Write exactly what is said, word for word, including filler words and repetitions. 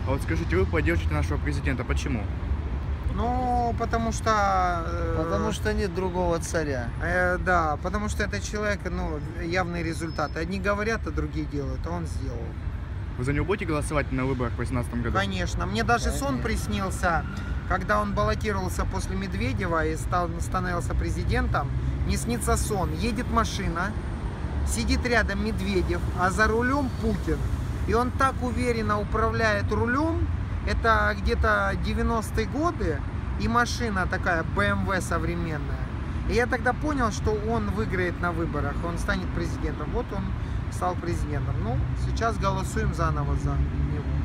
А вот скажите, вы поддержите нашего президента, почему? Ну, потому что... э, Потому что нет другого царя. э, да, потому что это человек, ну, явный результат. Одни говорят, а другие делают, а он сделал. Вы за него будете голосовать на выборах в две тысячи восемнадцатом году? Конечно. Мне даже сон Конечно. приснился, когда он баллотировался после Медведева и стал, становился президентом. Мне снится сон. Едет машина, сидит рядом Медведев, а за рулем Путин. И он так уверенно управляет рулем. Это где-то девяностые годы. И машина такая, бэ эм вэ современная. И я тогда понял, что он выиграет на выборах. Он станет президентом. Вот он стал президентом. Ну, сейчас голосуем заново за него.